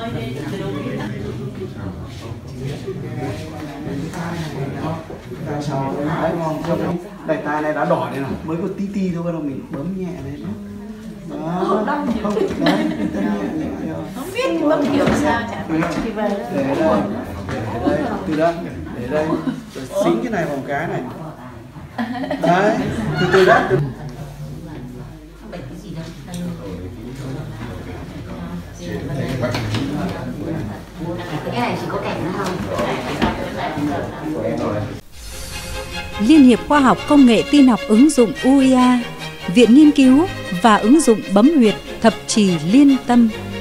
Đấy ngon không? Đây tai này đã đỏ đây nào, mới có tí tí thôi, bắt đầu mình bấm nhẹ lên đó. Đó, không, đấy, nhẹ thôi. Không biết bấm kiểu sao chả thì về để đây, từ đây, để đây, rồi xính cái này vào một cái này. Đấy, từ đó. Cái này chỉ có cảnh nữa không? Liên hiệp Khoa học Công nghệ Tin học ứng dụng UIA, Viện Nghiên cứu và ứng dụng bấm huyệt Thập Trì Liên Tâm